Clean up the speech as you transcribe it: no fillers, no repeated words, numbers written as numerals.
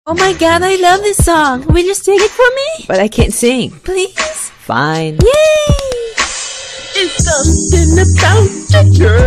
Oh my god, I love this song. Will you sing it for me? But I can't sing. Please? Fine. Yay! It's something about you, girl.